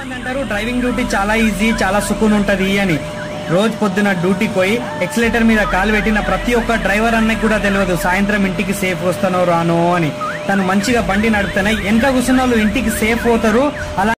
మంది అంటారు driving duty చాలా ఈజీ, చాలా సుకూన్ ఉంటది అని. రోజు పొద్దున డ్యూటీకి పోయి ఎక్సిలేటర్ మీద కాలు పెట్టిన ప్రతి ఒక్క డ్రైవర్ అన్నకి కూడా తెలియదు సాయంత్రం ఇంటికి సేఫ్ వస్తానో రానో అని. తను మంచిగా బండి నడుపుతానే వెనక కూర్చున్న వాళ్ళు ఇంటికి సేఫ్ పోతారు. అలా